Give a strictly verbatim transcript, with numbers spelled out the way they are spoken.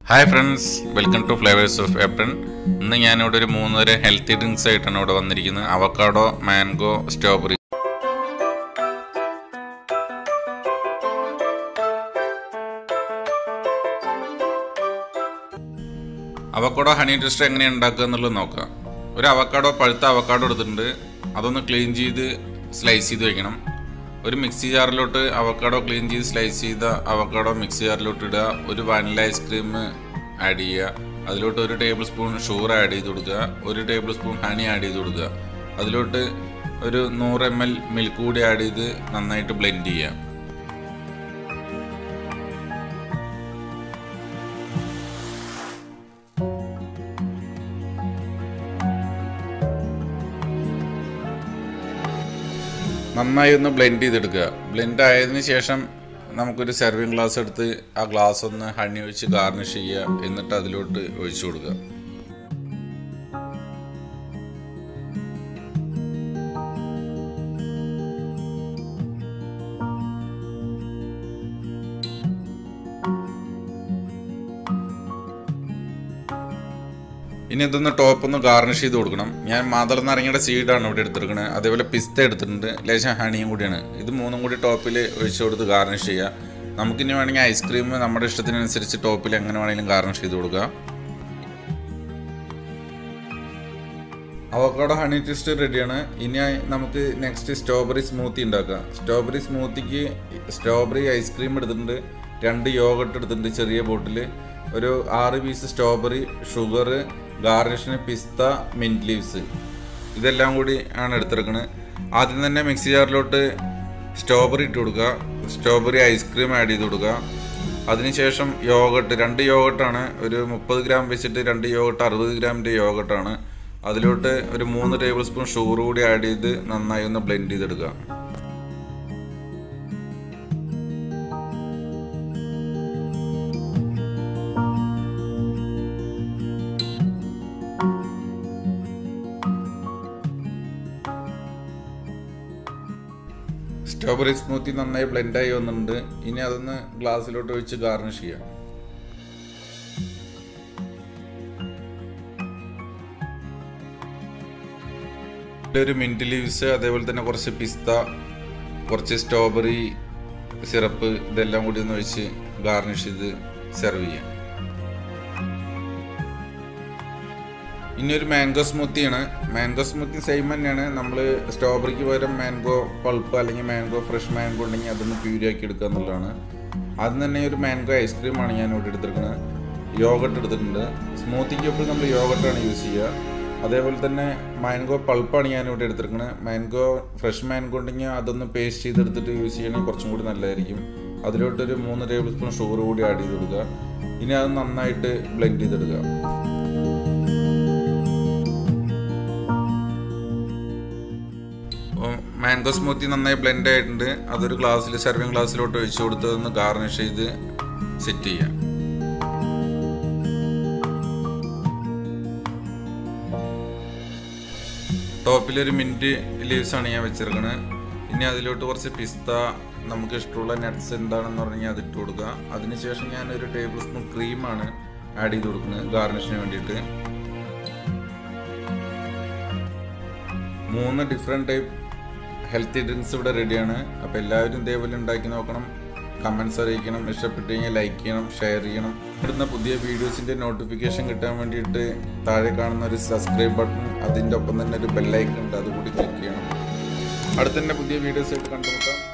Hi friends, welcome to Flavors of April. ഇന്ന് ഞാനിവിടെ ഒരു മൂന്നര ഹെൽത്തി ഡ്രിങ്ക്സ് ആയിട്ടാണ് ഇവിടെ വന്നിരിക്കുന്നത്. Avocado, mango, strawberry. Avocado honey twist എങ്ങനെയാണ് ഉണ്ടാക്കുക എന്നുള്ളത് നോക്കാം. ഒരു അവക്കാഡോ പഴുത്ത അവക്കാഡോ എടുത്തിട്ടുണ്ട്. അതൊന്ന് ക്ലീൻ ചെയ്ത് സ്ലൈസ് ചെയ്ത് വെക്കണം. ഒരു മിക്സി ജാറിലോട്ട് അവക്കാഡോ ക്ലീൻ ചെയ്ത് സ്ലൈസ് ചെയ്ത അവക്കാഡോ മിക്സി ജാറിലോട്ട് ഇടുക. ഒരു വാനില ഐസ്ക്രീം ആഡ് ചെയ്യുക. അതിലോട്ട് ഒരു ടേബിൾ സ്പൂൺ ഷുഗർ ആഡ് ചെയ്ത് കൊടുക്കുക. ഒരു ടേബിൾ സ്പൂൺ ഹണി ആഡ് ചെയ്ത് കൊടുക്കുക. അതിലോട്ട് ഒരു നൂറ് എം എൽ മിൽക്ക് കൂടി ആഡ് ചെയ്ത് നന്നായിട്ട് ബ്ലെൻഡ് ചെയ്യുക. നന്നായി ഒന്ന് ബ്ലെൻഡ് ചെയ്തെടുക്കുക. ബ്ലെൻഡ് ആയതിനു ശേഷം നമുക്കൊരു സെർവിങ് ഗ്ലാസ് എടുത്ത് ആ ഗ്ലാസ് ഒന്ന് ഹണി ഒഴിച്ച് ഗാർണിഷ് ചെയ്യുക. എന്നിട്ട് അതിലോട്ട് ഒഴിച്ചു കൊടുക്കുക. ഇനി ഇതൊന്ന് ടോപ്പ് ഒന്ന് ഗാർണിഷ് ചെയ്ത് കൊടുക്കണം. ഞാൻ മാതള നാരങ്ങയുടെ സീഡാണ് ഇവിടെ എടുത്തിരിക്കുന്നത്. അതേപോലെ പിസ്ത എടുത്തിട്ടുണ്ട്. ലേശം ഹണിയും കൂടിയാണ്. ഇത് മൂന്നും കൂടി ടോപ്പിൽ ഒഴിച്ചു കൊടുത്ത് ഗാർണിഷ് ചെയ്യുക. നമുക്കിനി വേണമെങ്കിൽ ഐസ്ക്രീം നമ്മുടെ ഇഷ്ടത്തിനനുസരിച്ച് ടോപ്പിൽ എങ്ങനെ വേണമെങ്കിലും ഗാർണിഷ് ചെയ്ത് കൊടുക്കുക. അവക്കാഡോ ഹണി ട്വിസ്റ്റ് റെഡിയാണ്. ഇനി നമുക്ക് നെക്സ്റ്റ് സ്ട്രോബെറി സ്മൂത്തി ഉണ്ടാക്കാം. സ്ട്രോബെറി സ്മൂത്തിക്ക് സ്ട്രോബെറി ഐസ്ക്രീം എടുത്തിട്ടുണ്ട്. രണ്ട് യോഗട്ട് എടുത്തിട്ടുണ്ട് ചെറിയ ബോട്ടിൽ. ഒരു ആറ് പീസ് സ്ട്രോബെറി, ഷുഗർ, ഗാർണിഷിന് പിസ്ത, മിൻറ്റ് ലീവ്സ്, ഇതെല്ലാം കൂടി ആണ് എടുത്തിരിക്കുന്നത്. ആദ്യം തന്നെ മിക്സി ജാറിലോട്ട് സ്ട്രോബെറി ഇട്ട് കൊടുക്കുക. സ്ട്രോബെറി ഐസ്ക്രീം ആഡ് ചെയ്ത് കൊടുക്കുക. അതിനുശേഷം യോഗട്ട്, രണ്ട് യോഗട്ടാണ്, ഒരു മുപ്പത് ഗ്രാം വെച്ചിട്ട് രണ്ട് യോഗട്ട് അറുപത് ഗ്രാമിൻ്റെ യോഗട്ടാണ്. അതിലോട്ട് ഒരു മൂന്ന് ടേബിൾ സ്പൂൺ ഷുഗർ കൂടി ആഡ് ചെയ്ത് നന്നായി ഒന്ന് ബ്ലെൻഡ് ചെയ്തെടുക്കുക. സ്ട്രോബെറി സ്മൂത്തി നന്നായി ബ്ലെൻഡായി വന്നിട്ടുണ്ട്. ഇനി അതൊന്ന് ഗ്ലാസ്സിലോട്ട് ഒഴിച്ച് ഗാർണിഷ് ചെയ്യാം. ഒരു മിൻറ്റ് ലീവ്സ്, അതേപോലെ തന്നെ കുറച്ച് പിസ്ത, കുറച്ച് സ്ട്രോബെറി സിറപ്പ്, ഇതെല്ലാം കൂടി ഒന്ന് ഒഴിച്ച് ഗാർണിഷ് ചെയ്ത് സെർവ് ചെയ്യാം. ഇനി ഒരു മാംഗോ സ്മൂത്തിയാണ്. മാംഗോ സ്മൂത്തി സെയിം തന്നെയാണ്. നമ്മൾ സ്ട്രോബെറിക്ക് പകരം മാംഗോ പൾപ്പ് അല്ലെങ്കിൽ മാംഗോ ഫ്രഷ് മാംഗോ ഉണ്ടെങ്കിൽ അതൊന്ന് പ്യൂരിയാക്കി എടുക്കുക എന്നുള്ളതാണ്. അതിന് തന്നെ ഒരു മാംഗോ ഐസ്ക്രീമാണ് ഞാൻ ഇവിടെ എടുത്തിരിക്കുന്നത്. യോഗട്ട് എടുത്തിട്ടുണ്ട്. സ്മൂത്തിക്ക് എപ്പോഴും നമ്മൾ യോഗട്ടാണ് യൂസ് ചെയ്യുക. അതേപോലെ തന്നെ മാംഗോ പൾപ്പാണ് ഞാൻ ഇവിടെ എടുത്തിരിക്കുന്നത്. മാംഗോ ഫ്രഷ് മാംഗോ ഉണ്ടെങ്കിൽ അതൊന്ന് പേസ്റ്റ് ചെയ്തെടുത്തിട്ട് യൂസ് ചെയ്യണമെങ്കിൽ കുറച്ചും കൂടി നല്ലതായിരിക്കും. അതിലോട്ടൊരു മൂന്ന് ടേബിൾ സ്പൂൺ ഷുഗർ കൂടി ആഡ് ചെയ്ത് കൊടുക്കുക. ഇനി അത് നന്നായിട്ട് ബ്ലെൻഡ് ചെയ്തെടുക്കുക. മാംഗോ സ്മൂത്തി നന്നായി ബ്ലെൻഡ് ആയിട്ടുണ്ട്. അതൊരു ഗ്ലാസ്സിൽ സെർവിങ് ഗ്ലാസ്സിലോട്ട് ഒഴിച്ചു കൊടുത്ത് ഒന്ന് ഗാർണിഷ് ചെയ്ത് സെറ്റ് ചെയ്യാം. ടോപ്പിലൊരു മിൻറ്റ് ലീവ്സ് ആണ് ഞാൻ വെച്ചിരിക്കുന്നത്. ഇനി അതിലോട്ട് കുറച്ച് പിസ്ത, നമുക്ക് ഇഷ്ടമുള്ള നട്ട്സ് എന്താണെന്ന് പറഞ്ഞാൽ അതിട്ട് കൊടുക്കുക. അതിനുശേഷം ഞാൻ ഒരു ടേബിൾ സ്പൂൺ ക്രീമാണ് ആഡ് ചെയ്ത് കൊടുക്കുന്നത് ഗാർണിഷിന് വേണ്ടിയിട്ട്. മൂന്ന് ഡിഫറെൻറ്റ് ടൈപ്പ് ഹെൽത്തി ഡ്രിങ്ക്സ് ഇവിടെ റെഡിയാണ്. അപ്പോൾ എല്ലാവരും ഇതേപോലെ ഉണ്ടാക്കി നോക്കണം. കമൻറ്റ്സ് അറിയിക്കണം. ഇഷ്ടപ്പെട്ട് കഴിഞ്ഞാൽ ലൈക്ക് ചെയ്യണം, ഷെയർ ചെയ്യണം. ഇടുന്ന പുതിയ വീഡിയോസിൻ്റെ നോട്ടിഫിക്കേഷൻ കിട്ടാൻ വേണ്ടിയിട്ട് താഴെ കാണുന്ന ഒരു സബ്സ്ക്രൈബ് ബട്ടൺ, അതിൻ്റെ ഒപ്പം തന്നെ ഒരു ബെല്ലൈക്കൺ ഉണ്ട്, അതുകൂടി ക്ലിക്ക് ചെയ്യണം. അടുത്ത തന്നെ പുതിയ വീഡിയോസ് ആയിട്ട് കണ്ടുമുട്ടാം.